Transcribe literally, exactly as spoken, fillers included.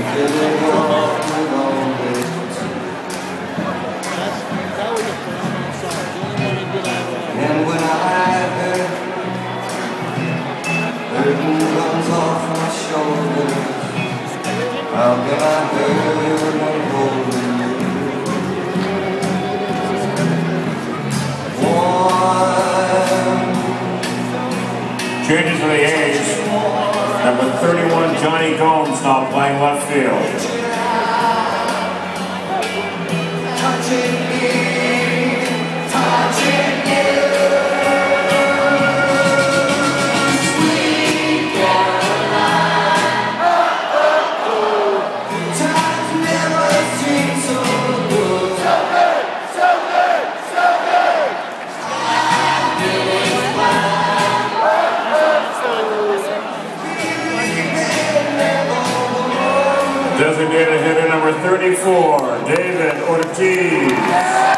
And when I heard burden comes off my shoulders, how can I hurt when holding you? One. Changes for the A's. Number thirty-one, Johnny Gomes, now playing left field. Touching me, touching you. Sweet Caroline. Oh, oh, oh. Times never seem so good. So good, so good, so good. I'm doing fine. Oh, oh, oh. Designated hitter number thirty-four, David Ortiz.